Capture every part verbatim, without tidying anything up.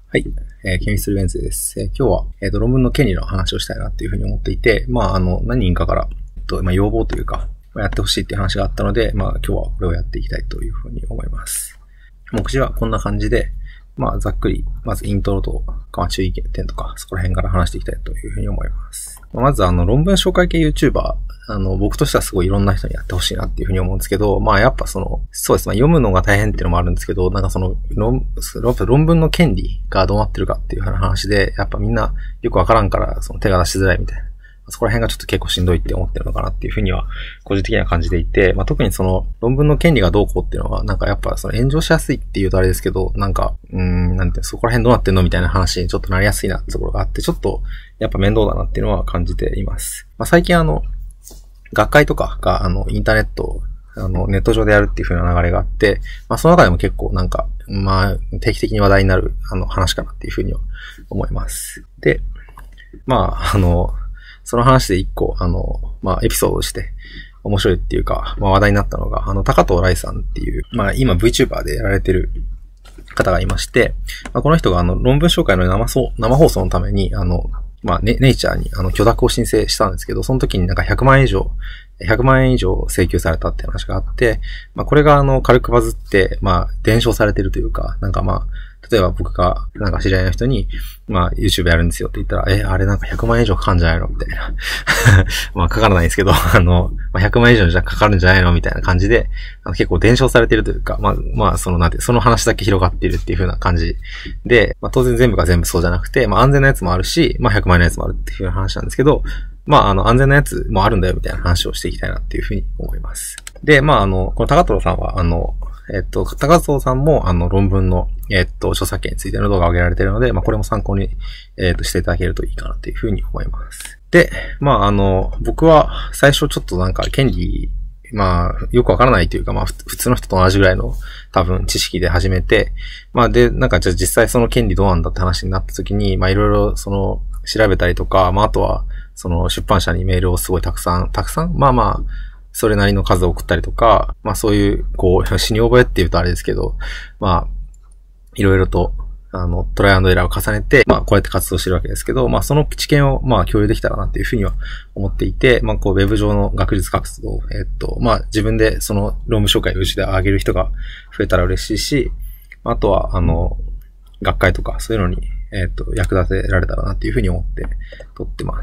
はい。えー、ケミストリーウェンズデーです。えー、今日は、えっと、論文の権利の話をしたいなっていうふうに思っていて、まあ、あの、何人かから、えっと、まあ、要望というか、やってほしいっていう話があったので、まあ、今日はこれをやっていきたいというふうに思います。目次はこんな感じで、まあ、ざっくり、まずイントロと、まあ、注意点とか、そこら辺から話していきたいというふうに思います。まず、あの、論文紹介系 YouTuber、あの、僕としてはすごいいろんな人にやってほしいなっていうふうに思うんですけど、まあ、やっぱその、そうです。まあ、読むのが大変っていうのもあるんですけど、なんかその、論、論文の権利がどうなってるかっていう話で、やっぱみんなよくわからんから、その手が出しづらいみたいな。そこら辺がちょっと結構しんどいって思ってるのかなっていうふうには、個人的には感じていて、まあ、特にその、論文の権利がどうこうっていうのは、なんかやっぱその炎上しやすいっていうとあれですけど、なんか、うーん、なんて、そこら辺どうなってんのみたいな話にちょっとなりやすいなってところがあって、ちょっと、やっぱ面倒だなっていうのは感じています。まあ、最近あの、学会とかが、あの、インターネット、あの、ネット上でやるっていう風な流れがあって、まあ、その中でも結構なんか、まあ、定期的に話題になる、あの、話かなっていう風には思います。で、まあ、あの、その話で一個、あの、まあ、エピソードとして、面白いっていうか、まあ、話題になったのが、あの、高藤来さんっていう、まあ、今 VTuber でやられてる方がいまして、まあ、この人があの、論文紹介の生そう、生放送のために、あの、まあ、ネイチャーにあの許諾を申請したんですけど、その時になんかひゃくまんえん以上、ひゃくまんえん以上請求されたって話があって、まあ、これがあの、軽くバズって、まあ、伝承されてるというか、なんかまあ、例えば僕が、なんか知り合いの人に、まあ、YouTube やるんですよって言ったら、え、あれなんかひゃくまんえん以上かかるんじゃないのみたいな。まあ、かからないんですけど、あの、まあ、ひゃくまんえん以上じゃかかるんじゃないのみたいな感じで、あの結構伝承されてるというか、まあ、まあ、そのなんて、その話だけ広がっているっていう風な感じで、まあ、当然全部が全部そうじゃなくて、まあ、安全なやつもあるし、まあ、ひゃくまんえんのやつもあるっていう風な話なんですけど、まあ、あの、安全なやつもあるんだよみたいな話をしていきたいなっていう風に思います。で、まあ、あの、この高藤さんは、あの、えっと、高藤さんも、あの、論文の、えっと、著作権についての動画を上げられているので、まあ、これも参考に、えっと、していただけるといいかなというふうに思います。で、まあ、あの、僕は、最初ちょっとなんか、権利、まあ、よくわからないというか、まあ、普通の人と同じぐらいの、多分、知識で始めて、まあ、で、なんか、じゃあ実際その権利どうなんだって話になった時に、まあ、いろいろ、その、調べたりとか、まあ、あとは、その、出版社にメールをすごいたくさん、たくさんまあまあ、それなりの数を送ったりとか、まあそういう、こう、死に覚えって言うとあれですけど、まあ、いろいろと、あの、トライアンドエラーを重ねて、まあこうやって活動してるわけですけど、まあその知見を、まあ共有できたらなっていうふうには思っていて、まあこう、ウェブ上の学術活動、えっと、まあ自分でその論文紹介をうちで上げる人が増えたら嬉しいし、あとは、あの、学会とかそういうのに、えっと、役立てられたらなっていうふうに思って撮ってます。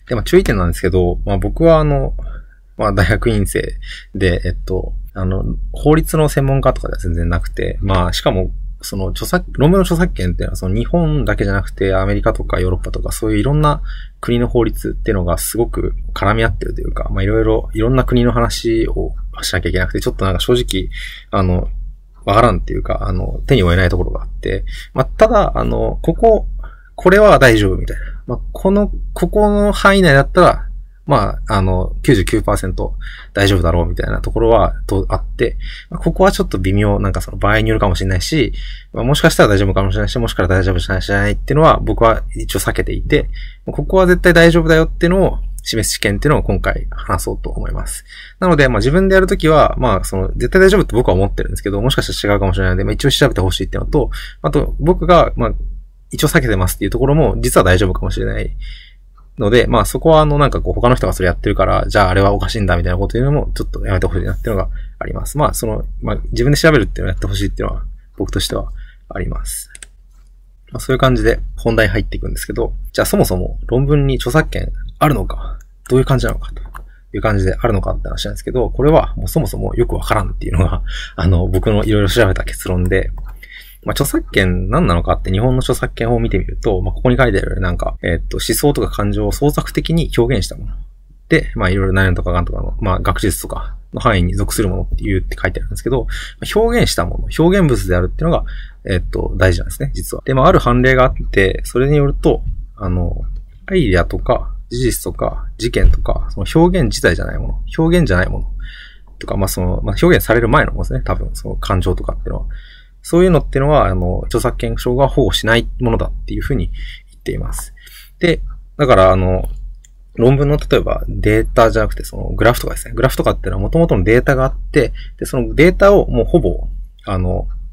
で、まあ注意点なんですけど、まあ僕はあの、まあ大学院生で、えっと、あの、法律の専門家とかでは全然なくて、まあしかも、その著作、論文の著作権っていうのはその日本だけじゃなくてアメリカとかヨーロッパとかそういういろんな国の法律っていうのがすごく絡み合ってるというか、まあいろいろ、いろんな国の話をしなきゃいけなくて、ちょっとなんか正直、あの、わからんっていうか、あの、手に負えないところがあって、まあただ、あの、ここ、これは大丈夫みたいな。まあこの、ここの範囲内だったら、まあ、あの、きゅうじゅうきゅうパーセント 大丈夫だろうみたいなところは、と、あって、まあ、ここはちょっと微妙、なんかその場合によるかもしれないし、まあ、もしかしたら大丈夫かもしれないし、もしかしたら大丈夫じゃないっていうのは、僕は一応避けていて、ここは絶対大丈夫だよっていうのを示す知見っていうのを今回話そうと思います。なので、まあ自分でやるときは、まあその、絶対大丈夫って僕は思ってるんですけど、もしかしたら違うかもしれないので、まあ一応調べてほしいっていうのと、あと、僕が、まあ、一応避けてますっていうところも、実は大丈夫かもしれない。ので、まあそこはあのなんかこう他の人がそれやってるから、じゃああれはおかしいんだみたいなこと言うのもちょっとやめてほしいなっていうのがあります。まあその、まあ自分で調べるっていうのをやってほしいっていうのは僕としてはあります。まあそういう感じで本題に入っていくんですけど、じゃあそもそも論文に著作権あるのか、どういう感じなのかという感じであるのかって話なんですけど、これはもうそもそもよくわからんっていうのが、あの僕のいろいろ調べた結論で、まあ、著作権何なのかって日本の著作権法を見てみると、まあ、ここに書いてあるようになんか、えっと、思想とか感情を創作的に表現したもの。で、まあ、いろいろ何とかがんとかの、まあ、学術とかの範囲に属するものって言うって書いてあるんですけど、表現したもの、表現物であるっていうのが、えっと、大事なんですね、実は。で、まあ、ある判例があって、それによると、あの、アイデアとか、事実とか、事件とか、その表現自体じゃないもの、表現じゃないもの、とか、まあ、その、まあ、表現される前のものですね、多分、その感情とかっていうのは。そういうのってのは、あの、著作権省が保護しないものだっていうふうに言っています。で、だから、あの、論文の例えばデータじゃなくて、そのグラフとかですね。グラフとかっていうのは元々のデータがあって、で、そのデータをもうほぼ、あの、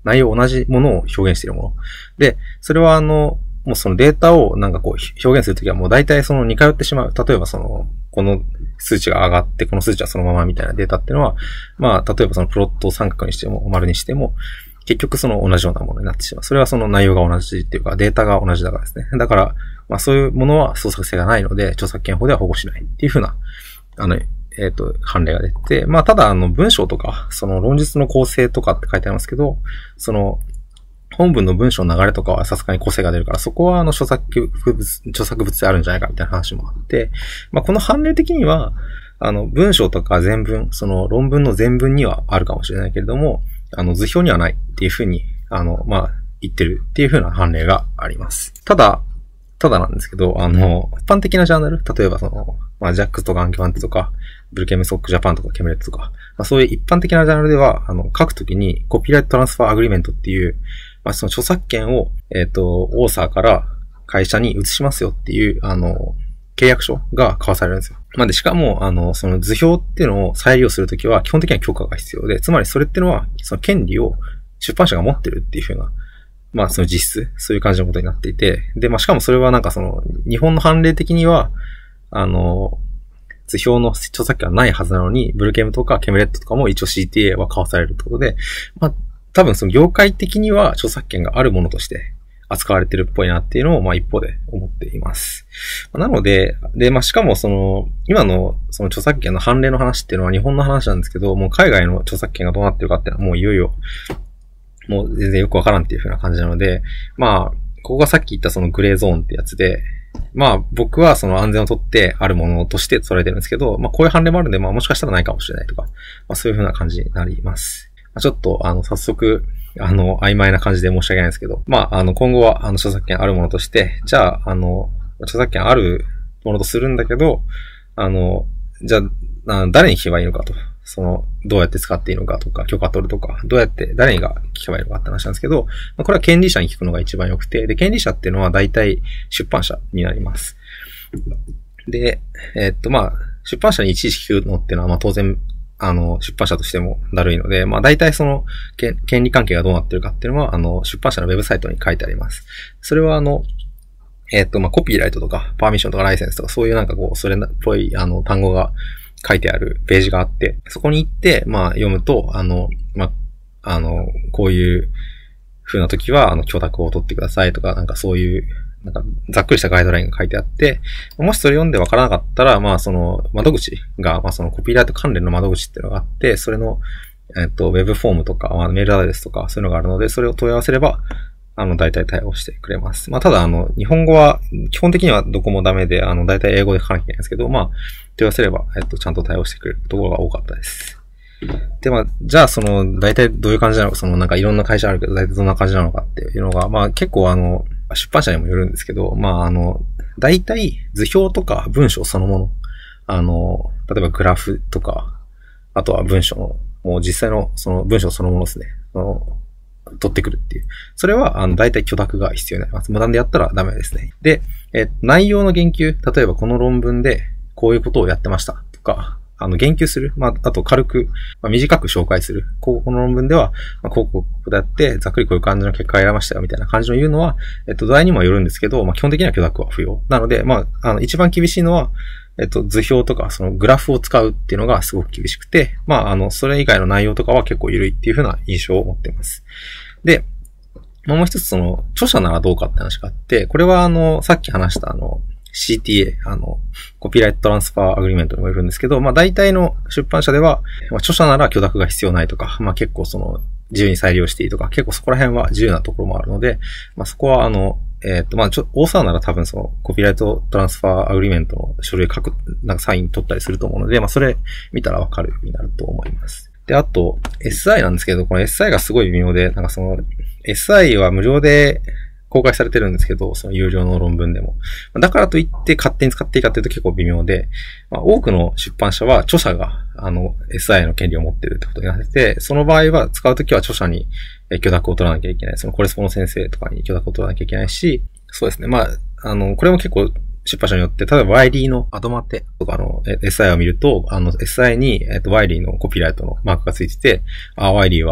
内容同じものを表現しているもの。で、それはあの、もうそのデータをなんかこう表現するときはもう大体その似通ってしまう。例えばその、この数値が上がって、この数値はそのままみたいなデータっていうのは、まあ、例えばそのプロットを三角にしても丸にしても、結局その同じようなものになってしまう。それはその内容が同じっていうか、データが同じだからですね。だから、まあそういうものは創作性がないので、著作権法では保護しないっていうふうな、あの、えっと、判例が出て、まあただあの文章とか、その論述の構成とかって書いてありますけど、その、本文の文章の流れとかはさすがに個性が出るから、そこはあの著作物、著作物であるんじゃないかみたいな話もあって、まあこの判例的には、あの文章とか全文、その論文の全文にはあるかもしれないけれども、あの図表にはないっていうふうに、あの、まあ言ってるっていうふうな判例があります。ただ、ただなんですけど、あの、一般的なジャーナル、例えばその、まあジャックスとかアンキュアンテとか、ブルケムソックジャパンとかケムレットとか、まあそういう一般的なジャーナルでは、あの、書くときにコピーライトトランスファーアグリメントっていう、まあ、その著作権を、えっと、オーサーから会社に移しますよっていう、あの、契約書が交わされるんですよ。まあ、で、しかも、あの、その図表っていうのを再利用するときは、基本的には許可が必要で、つまりそれっていうのは、その権利を出版社が持ってるっていうふうな、まあ、その実質、そういう感じのことになっていて、で、まあ、しかもそれはなんかその、日本の判例的には、あの、図表の著作権はないはずなのに、ブルケムとかケムレットとかも一応 シーティーエー は交わされるってことで、まあ、多分その業界的には著作権があるものとして扱われてるっぽいなっていうのをまあ一方で思っています。なので、で、まあしかもその、今のその著作権の判例の話っていうのは日本の話なんですけど、もう海外の著作権がどうなってるかっていうのはもういよいよ、もう全然よくわからんっていう風な感じなので、まあ、ここがさっき言ったそのグレーゾーンってやつで、まあ僕はその安全をとってあるものとして捉えてるんですけど、まあこういう判例もあるんで、まあもしかしたらないかもしれないとか、まあそういう風な感じになります。ちょっと、あの、早速、あの、曖昧な感じで申し訳ないですけど、まあ、あの、今後は、あの、著作権あるものとして、じゃあ、あの、著作権あるものとするんだけど、あの、じゃあ、誰に聞けばいいのかと、その、どうやって使っていいのかとか、許可取るとか、どうやって、誰が聞けばいいのかって話なんですけど、これは権利者に聞くのが一番良くて、で、権利者っていうのは大体出版社になります。で、えー、っと、まあ、出版社にいちいち聞くのっていうのは、まあ当然、あの、出版社としてもだるいので、まあ大体その、権利関係がどうなってるかっていうのは、あの、出版社のウェブサイトに書いてあります。それはあの、えっと、まあコピーライトとか、パーミッションとかライセンスとか、そういうなんかこう、それっぽい、あの、単語が書いてあるページがあって、そこに行って、まあ読むと、あの、まあ、あの、こういう風な時は、あの、許諾を取ってくださいとか、なんかそういう、なんか、ざっくりしたガイドラインが書いてあって、もしそれ読んでわからなかったら、まあ、その、窓口が、まあ、そのコピーライト関連の窓口っていうのがあって、それの、えっと、ウェブフォームとか、まあ、メールアドレスとか、そういうのがあるので、それを問い合わせれば、あの、大体対応してくれます。まあ、ただ、あの、日本語は、基本的にはどこもダメで、あの、大体英語で書かなきゃいけないんですけど、まあ、問い合わせれば、えっと、ちゃんと対応してくれるところが多かったです。で、まあ、じゃあ、その、大体どういう感じなのか、その、なんかいろんな会社あるけど、大体どんな感じなのかっていうのが、まあ、結構あの、出版社にもよるんですけど、まあ、あの、大体図表とか文章そのもの、あの、例えばグラフとか、あとは文章の、もう実際のその文章そのものですね、あの取ってくるっていう。それは、あの、大体許諾が必要になります。無断でやったらダメですね。で、え、内容の言及、例えばこの論文でこういうことをやってましたとか、あの、言及する。まあ、あと軽く、まあ、短く紹介する。ここの論文では、まあ、こうこうだって、ざっくりこういう感じの結果が得られましたよ、みたいな感じの言うのは、えっと、土台にもよるんですけど、まあ、基本的には許諾は不要。なので、まあ、あの、一番厳しいのは、えっと、図表とか、そのグラフを使うっていうのがすごく厳しくて、まあ、あの、それ以外の内容とかは結構緩いっていう風な印象を持っています。で、もう一つその、著者ならどうかって話があって、これはあの、さっき話したあの、シーティーエー、あの、コピーライトトランスファーアグリメントにもいるんですけど、まあ大体の出版社では、まあ、著者なら許諾が必要ないとか、まあ結構その、自由に再利用していいとか、結構そこら辺は自由なところもあるので、まあそこはあの、えっと、まあちょ、オーサーなら多分その、コピーライトトランスファーアグリメントの書類書く、なんかサイン取ったりすると思うので、まあそれ見たらわかるようになると思います。で、あと、エスアイ なんですけど、この エスアイ がすごい微妙で、なんかその、エスアイ は無料で、公開されてるんですけど、その有料の論文でも。だからといって勝手に使っていいかっていうと結構微妙で、まあ、多くの出版社は著者が、あの、エスアイ の権利を持ってるってことになってて、その場合は使うときは著者に許諾を取らなきゃいけない。そのコレスポンド先生とかに許諾を取らなきゃいけないし、そうですね。まあ、あの、これも結構出版社によって、例えばワイリーのアドマテとかの エスアイ を見ると、あの エスアイ に、えっと、ワイリーのコピーライトのマークがついてて、あ、ワイリーは、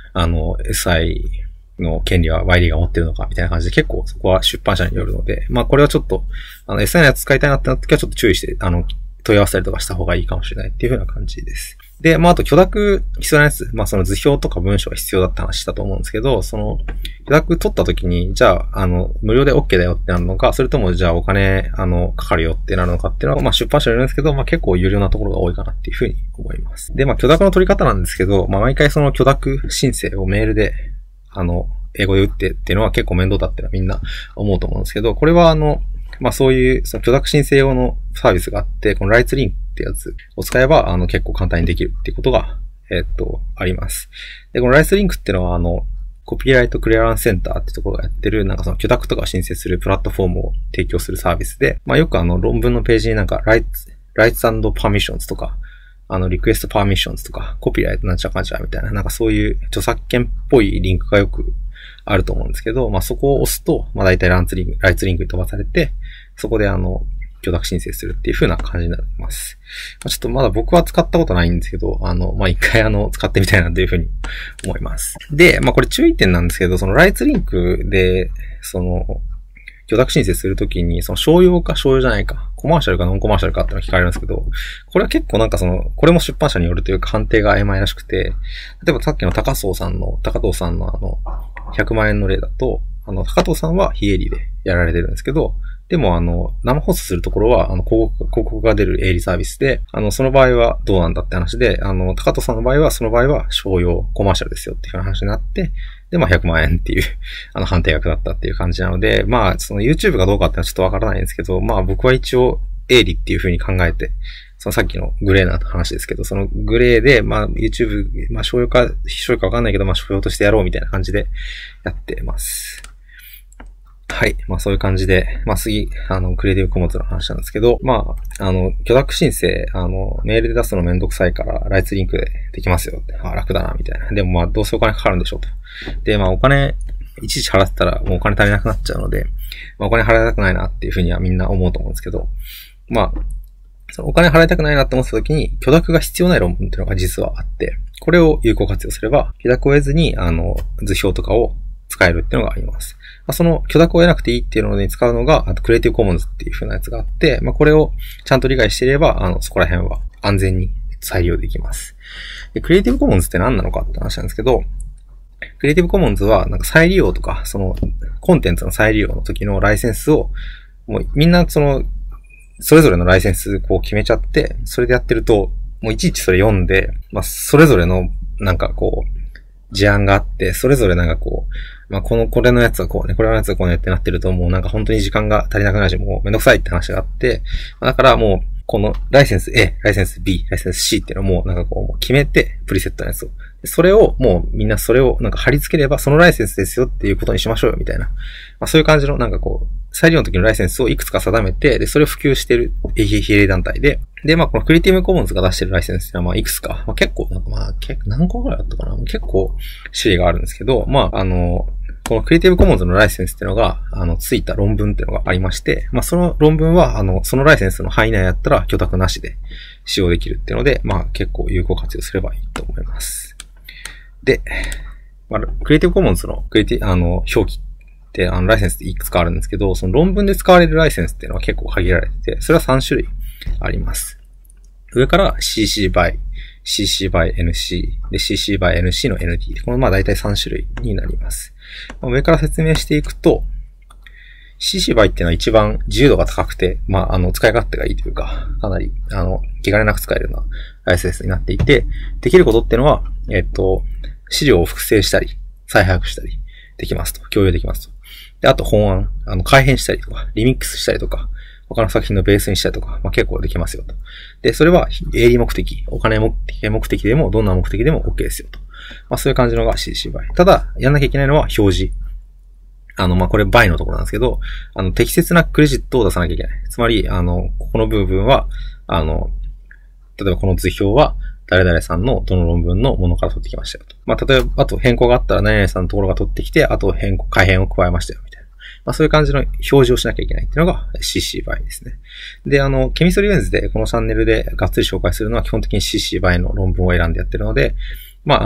あの、エスアイ の権利は ワイディー が持ってるのかみたいな感じで結構そこは出版社によるので、まあこれはちょっと、あの エスアイ のやつ使いたいなってなった時はちょっと注意して、あの、問い合わせたりとかした方がいいかもしれないっていう風な感じです。で、まああと許諾必要なやつ、まあその図表とか文章が必要だった話したと思うんですけど、その許諾取った時に、じゃあ、あの、無料で OK だよってなるのか、それともじゃあお金、あの、かかるよってなるのかっていうのは、まあ出版社によるんですけど、まあ結構有料なところが多いかなっていう風に思います。で、まあ許諾の取り方なんですけど、まあ毎回その許諾申請をメールで、あの、英語で打ってっていうのは結構面倒だってのはみんな思うと思うんですけど、これはあの、まあそういう、その許諾申請用のサービスがあって、このライツリンクってやつを使えば、あの結構簡単にできるっていうことが、えっと、あります。で、このライツリンクっていうのは、あの、コピーライトクリアランスセンターってところがやってる、なんかその許諾とかを申請するプラットフォームを提供するサービスで、まあよくあの論文のページになんか、ライツ、ライツ&パーミッションズとか、あの、リクエストパーミッションズとか、コピーライトなんちゃかんちゃみたいな、なんかそういう著作権っぽいリンクがよくあると思うんですけど、まあそこを押すと、まあ大体ライツリンク、ライツリンクに飛ばされて、そこであの、許諾申請するっていう風な感じになります。まあ、ちょっとまだ僕は使ったことないんですけど、あの、まあ、一回あの、使ってみたいなという風に思います。で、まあ、これ注意点なんですけど、そのライツリンクで、その、許諾申請するときに、その商用か商用じゃないか、コマーシャルかノンコマーシャルかってのが聞かれるんですけど、これは結構なんかその、これも出版社によるというか判定が曖昧らしくて、例えばさっきの高藤さんの、高藤さんのあの、ひゃくまんえんの例だと、あの、高藤さんは非営利でやられてるんですけど、でもあの、生放送するところは、あの、広告、広告が出る営利サービスで、あの、その場合はどうなんだって話で、あの、高藤さんの場合は、その場合は商用、コマーシャルですよっていう話になって、で、まあひゃくまんえんっていう、あの、判定額だったっていう感じなので、まあ、その YouTube がどうかってのはちょっとわからないんですけど、まあ僕は一応、営利っていう風に考えて、そのさっきのグレーな話ですけど、そのグレーで、まあ YouTube、まあ商用か、非商用かわかんないけど、まあ商用としてやろうみたいな感じでやってます。はい。まあそういう感じで、まあ次、あの、クリエイティブコモンズの話なんですけど、まあ、あの、許諾申請、あの、メールで出すのめんどくさいから、ライツリンクでできますよって、あ、楽だな、みたいな。でもまあ、どうせお金かかるんでしょうと。で、まあお金、いちいち払ってたらもうお金足りなくなっちゃうので、まあお金払いたくないなっていうふうにはみんな思うと思うんですけど、まあ、そのお金払いたくないなって思った時に、許諾が必要ない論文っていうのが実はあって、これを有効活用すれば、許諾を得ずに、あの、図表とかを使えるっていうのがあります。まあ、その許諾を得なくていいっていうのに使うのが、あとクリエイティブコモンズっていう風なやつがあって、まあ、これをちゃんと理解していれば、あの、そこら辺は安全に再利用できます。で、クリエイティブコモンズって何なのかって話なんですけど、クリエイティブコモンズは、なんか再利用とか、その、コンテンツの再利用の時のライセンスを、もうみんなその、それぞれのライセンスこう決めちゃって、それでやってると、もういちいちそれ読んで、まあ、それぞれの、なんかこう、事案があって、それぞれなんかこう、まあ、この、これのやつはこうね、これのやつはこうねってなってると、もうなんか本当に時間が足りなくなるし、もうめんどくさいって話があって、だからもう、このライセンス A、ライセンス B、ライセンス C っていうのをもうなんかこう、もう決めて、プリセットのやつを。それをもうみんなそれをなんか貼り付ければ、そのライセンスですよっていうことにしましょうよ、みたいな。まあ、そういう感じのなんかこう、再利用の時のライセンスをいくつか定めて、で、それを普及している非営利団体で、で、まあ、このクリエイティブコモンズが出しているライセンスっていうのは、まあ、いくつか、まあ、結構、なんかまあ、結構、何個ぐらいあったかな結構、種類があるんですけど、まあ、あの、このクリエイティブコモンズのライセンスっていうのが、あの、ついた論文っていうのがありまして、まあ、その論文は、あの、そのライセンスの範囲内だったら、許諾なしで使用できるっていうので、まあ、結構有効活用すればいいと思います。で、まあ、クリエイティブコモンズの、クリエイティ、あの、表記って、あの、ライセンスっていくつかあるんですけど、その論文で使われるライセンスっていうのは結構限られてて、それはさん種類あります。上から シーシー by、シーシー by エヌシー、で シーシー by エヌシー の エヌディー。このまあ大体さん種類になります。上から説明していくと、シーシー by っていうのは一番自由度が高くて、まあ、あの、使い勝手がいいというか、かなり、あの、気兼ねなく使えるようなライセンスになっていて、できることっていうのは、えっと、資料を複製したり、再把握したりできますと。共有できますと。で、あと本案、あの、改変したりとか、リミックスしたりとか、他の作品のベースにしたりとか、まあ、結構できますよと。で、それは営利目的、お金目的、目的でも、どんな目的でも OK ですよと。まあ、そういう感じのが シーシー by。ただ、やんなきゃいけないのは表示。あの、まあ、これ by のところなんですけど、あの、適切なクレジットを出さなきゃいけない。つまり、あの、ここの部分は、あの、例えばこの図表は、誰々さんのどの論文のものから取ってきましたよと。まあ、例えば、あと変更があったら何々さんのところが取ってきて、あと変更、改変を加えましたよ、みたいな。まあ、そういう感じの表示をしなきゃいけないっていうのが シーシー by ですね。で、あの、ケミストリーレンズでこのチャンネルでがっつり紹介するのは基本的に シーシー by の論文を選んでやってるので、まあ、あの、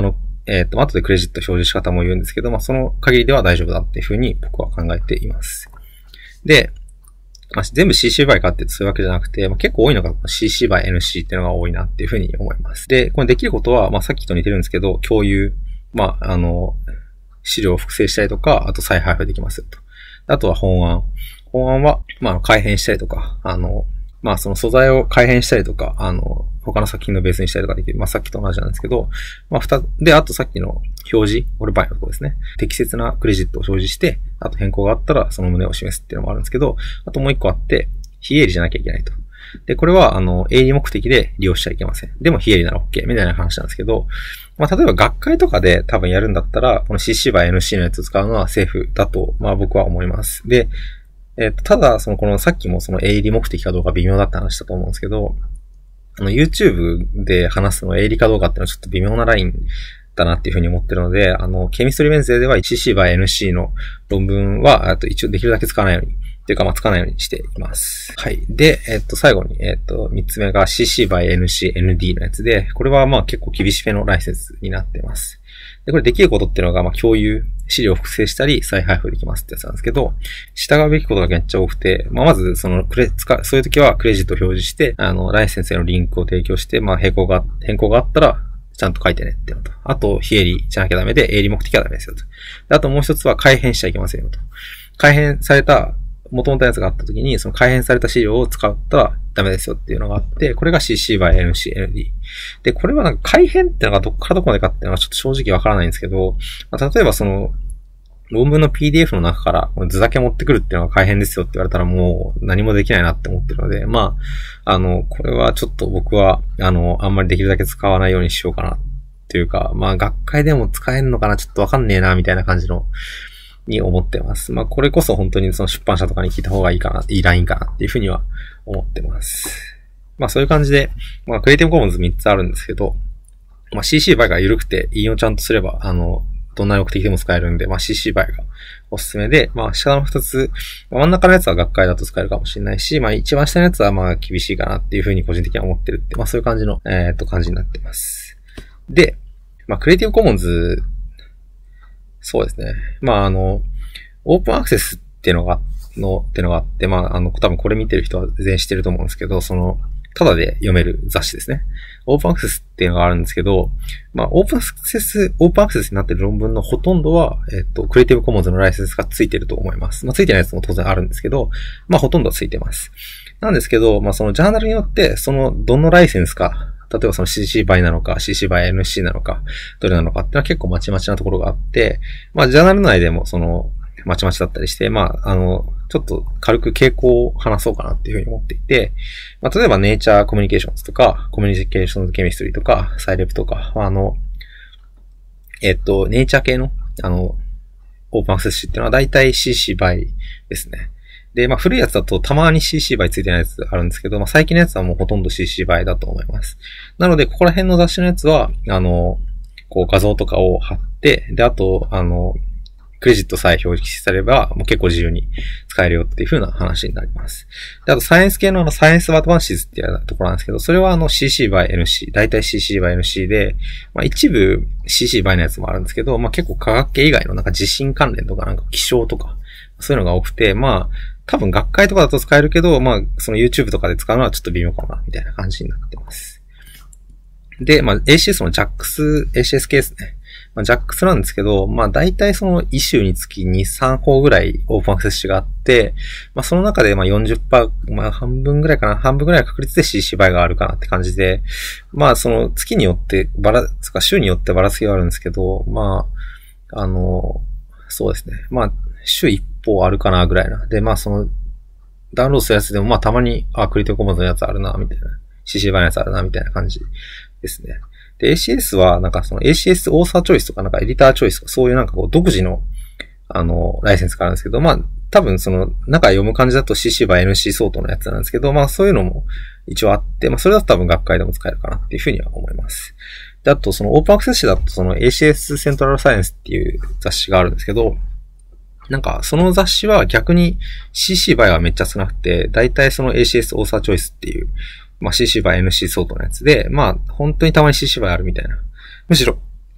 えっと、後でクレジット表示仕方も言うんですけど、まあ、その限りでは大丈夫だっていうふうに僕は考えています。で、まあ、全部 シーシー バイかってそういうわけじゃなくて、まあ、結構多いのが シーシー バイ エヌシー っていうのが多いなっていうふうに思います。で、これできることは、まあ、さっきと似てるんですけど、共有、まあ、あの、資料を複製したりとか、あと再配布できますよと。あとは本案。本案は、まあ、改変したりとか、あの、まあ、その素材を改変したりとか、あの、他の作品のベースにしたりとかできる。まあ、さっきと同じなんですけど、まあ、二つ、で、あとさっきの表示、オルバイのところですね。適切なクレジットを表示して、あと変更があったらその旨を示すっていうのもあるんですけど、あともう一個あって、非営利じゃなきゃいけないと。で、これは、あの、営利目的で利用しちゃいけません。でも非営利なら OK みたいな話なんですけど、まあ、例えば学会とかで多分やるんだったら、この シーシー バイ エヌシー のやつを使うのはセーフだと、まあ僕は思います。で、えっと、ただ、その、このさっきもその営利目的かどうか微妙だって話したと思うんですけど、あの、YouTube で話すの営利かどうかっていうのはちょっと微妙なラインだなっていうふうに思ってるので、あの、ケミストリーメンズでは シーシー バイ エヌシー の論文は、あと一応できるだけ使わないように、っていうかまあ使わないようにしています。はい。で、えっと、最後に、えっと、三つ目が シーシー バイ エヌシー エヌディー のやつで、これはまあ結構厳しめのライセンスになってます。で、これできることっていうのが、まあ共有、資料を複製したり再配布できますってやつなんですけど、従うべきことがめっちゃ多くて、まあまずそのクレ、使う、そういう時はクレジットを表示して、あの、ライセンスへのリンクを提供して、まあ変更が、変更があったら、ちゃんと書いてねっていうのと。あと、非営利じゃなきゃダメで、営利目的はダメですよと。あともう一つは改変しちゃいけませんよと。改変された、元々のやつがあった時に、その改変された資料を使ったらダメですよっていうのがあって、これが シーシー バイ エヌシー エヌディー。で、これはなんか改変っていうのがどっからどこまでかっていうのはちょっと正直わからないんですけど、まあ、例えばその、論文の ピーディーエフ の中から図だけ持ってくるっていうのが改変ですよって言われたらもう何もできないなって思ってるので、まあ、あの、これはちょっと僕は、あの、あんまりできるだけ使わないようにしようかなっていうか、まあ、学会でも使えるのかなちょっとわかんねえなみたいな感じの、に思ってます。まあ、これこそ本当にその出版社とかに聞いた方がいいかな、いいラインかなっていうふうには思ってます。まあ、そういう感じで、まあ、クリエイティブコモンズみっつあるんですけど、まあ、シーシー バイが緩くて引用ちゃんとすれば、あの、どんな目的でも使えるんで、まあ、シーシー バイがおすすめで、まあ、下のふたつ、真ん中のやつは学会だと使えるかもしれないし、まあ、一番下のやつはまあ、厳しいかなっていうふうに個人的には思ってるって、まあ、そういう感じの、えー、っと、感じになってます。で、まあ、クリエイティブコモンズ、そうですね。まあ、あの、オープンアクセスっていうのが、の、っていうのがあって、まあ、あの、多分これ見てる人は全然知ってると思うんですけど、その、ただで読める雑誌ですね。オープンアクセスっていうのがあるんですけど、まあ、オープンアクセス、オープンアクセスになってる論文のほとんどは、えっと、クリエイティブコモンズのライセンスがついてると思います。まあ、ついてないやつも当然あるんですけど、まあ、ほとんどはついてます。なんですけど、まあ、そのジャーナルによって、その、どのライセンスか、例えばその シーシー バイなのか、シーシー バイ エヌシー なのか、どれなのかっていうのは結構まちまちなところがあって、まあ、ジャーナル内でもその、まちまちだったりして、まあ、あの、ちょっと軽く傾向を話そうかなっていうふうに思っていて、まあ、例えばネイチャーコミュニケーションズとか、コミュニケーションズケミストリーとか、サイレプとか、あの、えっと、ネイチャー系の、あの、オープンアクセス誌っていうのは大体 シーシー バイですね。で、まあ古いやつだとたまに シーシー バイついてないやつあるんですけど、まあ最近のやつはもうほとんど シーシー バイだと思います。なので、ここら辺の雑誌のやつは、あの、こう画像とかを貼って、で、あと、あの、クレジットさえ表示されれば、もう結構自由に使えるよっていう風な話になります。で、あとサイエンス系のあのサイエンスアドバンシズっていうところなんですけど、それはあの シーシー バイ エヌシー、大体 シーシー バイ エヌシー で、まあ一部 シーシー バイのやつもあるんですけど、まあ結構科学系以外のなんか地震関連とかなんか気象とか、そういうのが多くて、まあ多分学会とかだと使えるけど、まあその YouTube とかで使うのはちょっと微妙かもな、みたいな感じになってます。で、まあ エーシーエス の ジャックス、エーシーエス 系ですね。まあ、ジャックス なんですけど、まあ大体そのイシューにつきに、さんほうぐらいオープンアクセス誌があって、まあその中でまあ よんじゅっパーセント、まあ半分ぐらいかな、半分ぐらいの確率で シーシー バイがあるかなって感じで、まあその月によってバラ、つか週によってばらつきがあるんですけど、まあ、あの、そうですね。まあ週一方あるかなぐらいな。で、まあそのダウンロードするやつでもまあたまに、あ、クリエイティブコモンズのやつあるな、みたいな。シーシー バイのやつあるな、みたいな感じですね。で、エーシーエス は、なんかその エーシーエス オーサーチョイスとか、なんかエディターチョイスとか、そういうなんかこう独自の、あの、ライセンスがあるんですけど、まあ、多分その、中読む感じだと シーシー バイ エヌシー 相当のやつなんですけど、まあそういうのも一応あって、まあそれだと多分学会でも使えるかなっていうふうには思います。で、あとそのオープンアクセス誌だとその エーシーエス セントラルサイエンスっていう雑誌があるんですけど、なんかその雑誌は逆に シーシー バイはめっちゃ少なくて、だいたいその エーシーエス オーサーチョイスっていう、まあ シーシー バイ エヌシー 相当のやつで、まあ本当にたまに シーシー バイあるみたいな。むしろ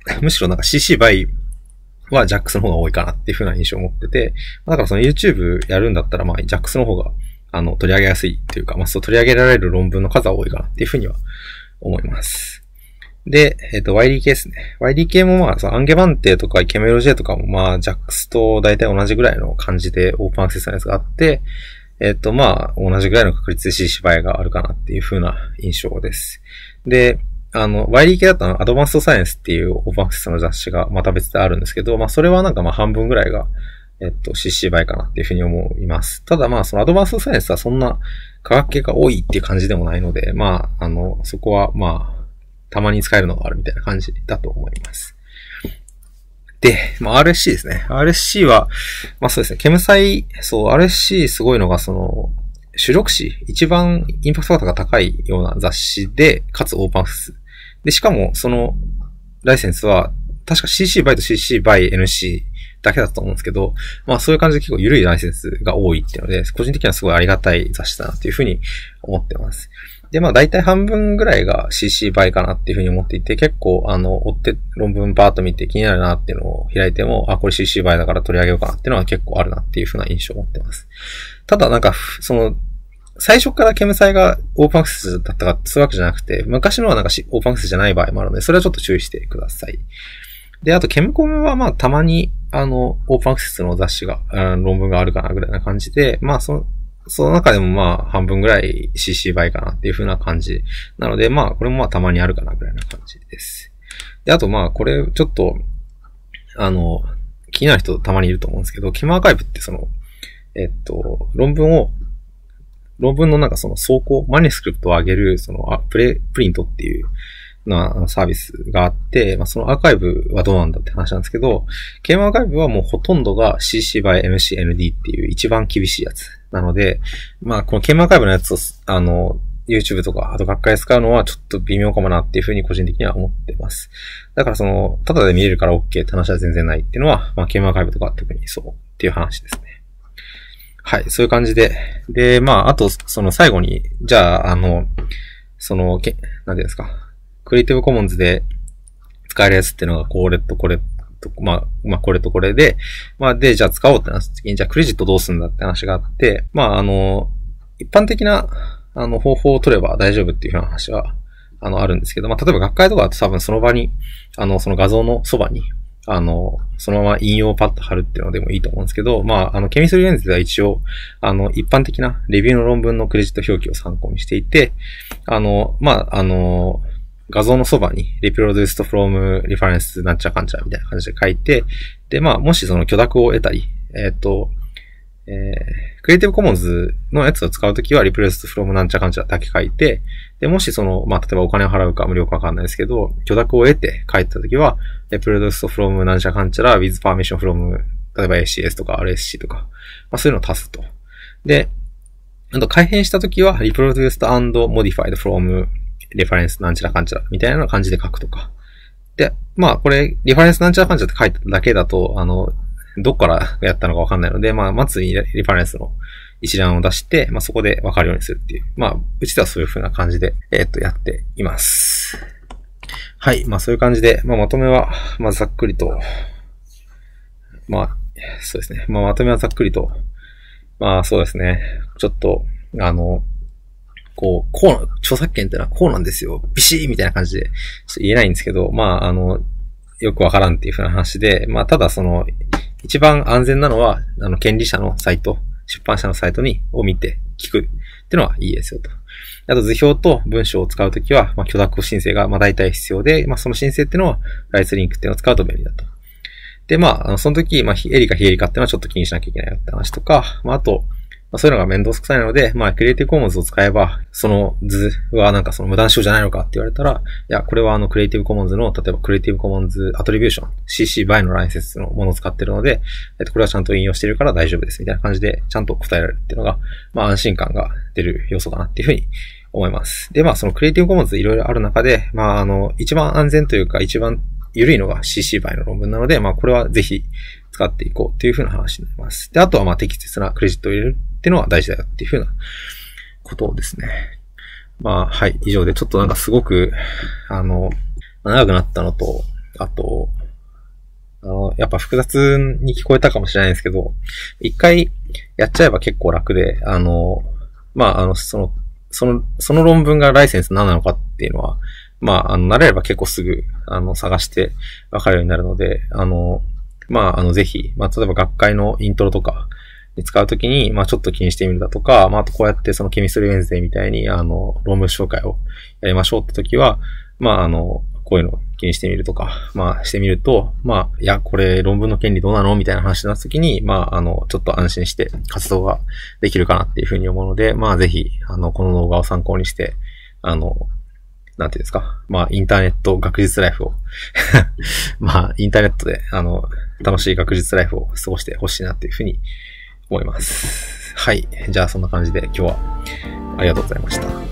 むしろなんか シーシー by は ジャックス の方が多いかなっていう風な印象を持ってて、だからその YouTube やるんだったらまあ ジャックス の方があの取り上げやすいっていうか、まあそう取り上げられる論文の数は多いかなっていう風には思います。で、えっと ワイディーケー ですね。ワイディーケー もまあそのアンゲバンテとかケメロジェとかもまあ ジャックス と大体同じぐらいの感じでオープンアクセスのやつがあって、えっとまあ同じぐらいの確率で シーシー by があるかなっていう風な印象です。で、あの、ワイディーケー だとアドバンストサイエンスっていうオープンアクセスの雑誌がまた別であるんですけど、まあそれはなんかまあ半分ぐらいが、えっと シーシー by かなっていうふうに思います。ただまあそのアドバンストサイエンスはそんな科学系が多いっていう感じでもないので、まああの、そこはまあ、たまに使えるのがあるみたいな感じだと思います。で、まあ アールエスシー ですね。アールエスシー は、まあそうですね、ケムサイ、そう、アールエスシー すごいのがその、主力誌、一番インパクトが高いような雑誌で、かつオープンアクセス。で、しかも、その、ライセンスは、確か シーシー by と シーシー by エヌシー だけだと思うんですけど、まあそういう感じで結構緩いライセンスが多いっていうので、個人的にはすごいありがたい雑誌だなっていうふうに思ってます。で、まあ大体半分ぐらいが シーシー by かなっていうふうに思っていて、結構あの、追って論文バーっと見て気になるなっていうのを開いても、あ、これ シーシー by だから取り上げようかなっていうのは結構あるなっていうふうな印象を持ってます。ただなんか、その、最初からケムサイがオープンアクセスだったかそういうわけじゃなくて、昔のはなんかオープンアクセスじゃない場合もあるので、それはちょっと注意してください。で、あとケムコムはまあたまにあの、オープンアクセスの雑誌が、論文があるかなぐらいな感じで、まあその、その中でもまあ半分ぐらい シーシー by かなっていう風な感じなので、まあこれもまあたまにあるかなぐらいな感じです。で、あとまあこれちょっと、あの、気になる人たまにいると思うんですけど、ケムアーカイブってその、えっと、論文を論文のなんかその走行、マニュスクリプトを上げる、その、あ、プレ、プリントっていうなサービスがあって、まあ、そのアーカイブはどうなんだって話なんですけど、ケムアーカイブはもうほとんどが シーシー by エヌシー エヌディー っていう一番厳しいやつなので、まあ、このケムアーカイブのやつを、あの、YouTube とか、あと学会で使うのはちょっと微妙かもなっていうふうに個人的には思ってます。だからその、ただで見れるから OK って話は全然ないっていうのは、まあ、ケムアーカイブとか特にそうっていう話ですね。はい、そういう感じで。で、まあ、あと、その最後に、じゃあ、あの、その、け、なんていうんですか、クリエイティブコモンズで使えるやつっていうのが、これとこれと、まあ、まあ、これとこれで、まあ、で、じゃあ使おうってなった時に、じゃあクレジットどうするんだって話があって、まあ、あの、一般的な、あの、方法を取れば大丈夫っていうふうな話は、あの、あるんですけど、まあ、例えば学会とかだと多分その場に、あの、その画像のそばに、あの、そのまま引用をパッと貼るっていうのでもいいと思うんですけど、まあ、あの、ケミストリーレンズでは一応、あの、一般的なレビューの論文のクレジット表記を参考にしていて、あの、まあ、あの、画像のそばに、reproduced from reference なんちゃかんちゃみたいな感じで書いて、で、まあ、もしその許諾を得たり、えっと、えー、クリエイティブコモンズのやつを使うときは reproduced from なんちゃかんちゃだけ書いて、で、もしその、まあ、例えばお金を払うか無料かわかんないですけど、許諾を得て書いてたときは、reproduced from なんちゃかんちゃら with permission from 例えば エーシーエス とか アールエスシー とか、まあ、そういうのを足すと。で、あと改変したときは reproduced and modified from reference なんちゃらかんちゃらみたいな感じで書くとか。で、まあこれ reference なんちゃらかんちゃらって書いただけだと、あの、どっからやったのかわかんないので、まあまずリファレンスの一覧を出して、まあそこでわかるようにするっていう。まあ、うちではそういう風な感じで、えー、っと、やっています。はい。まあそういう感じで、まあまとめは、まあざっくりと、まあ、そうですね。まあまとめはざっくりと、まあそうですね。ちょっと、あの、こう、こう、著作権ってのはこうなんですよ。ビシーみたいな感じで、ちょっと言えないんですけど、まああの、よくわからんっていう風な話で、まあただその、一番安全なのは、あの、権利者のサイト、出版社のサイトに、を見て聞くっていうのはいいですよと。あと図表と文章を使うときは、まあ、許諾申請が、まあ、大体必要で、まあ、その申請っていうのは、ライツリンクっていうのを使うと便利だと。で、まあ、あのその時、まあ、エリか非エリかっていうのはちょっと気にしなきゃいけないよって話とか、まあ、あと、まあ、そういうのが面倒くさいので、まあ、クリエイティブコモンズを使えば、その図はなんかその無断使用じゃないのかって言われたら、いや、これはあの、クリエイティブコモンズの、例えばクリエイティブコモンズアトリビューション、シーシー by のライセンスのものを使ってるので、えっと、これはちゃんと引用してるから大丈夫ですみたいな感じで、ちゃんと答えられるっていうのが、まあ、安心感が出る要素かなっていうふうに思います。で、まあ、そのクリエイティブコモンズいろいろある中で、まあ、あの、一番安全というか、一番緩いのが シーシー by の論文なので、まあ、これはぜひ使っていこうっていうふうな話になります。で、あとはまあ、適切なクレジットを入れるっていうのは大事だよっていうふうなことですね。まあ、はい、以上でちょっとなんかすごく、あの、長くなったのと、 あと、あの、やっぱ複雑に聞こえたかもしれないんですけど、一回やっちゃえば結構楽で、あの、まあ、あの、その、その、その論文がライセンス何なのかっていうのは、まあ、あの、慣れれば結構すぐ、あの、探してわかるようになるので、あの、まあ、あの、ぜひ、まあ、例えば学会のイントロとかに使うときに、まあ、ちょっと気にしてみるだとか、まあ、あとこうやってそのケミストリーウェンズデーみたいに、あの、論文紹介をやりましょうってときは、まあ、あの、こういうのを気にしてみるとか、まあ、してみると、まあ、いや、これ論文の権利どうなのみたいな話になったときに、まあ、あの、ちょっと安心して活動ができるかなっていうふうに思うので、まあ、ぜひ、あの、この動画を参考にして、あの、なんていうんですか。まあ、インターネット学術ライフを、まあ、インターネットで、あの、楽しい学術ライフを過ごしてほしいなっていうふうに思います。はい。じゃあ、そんな感じで今日はありがとうございました。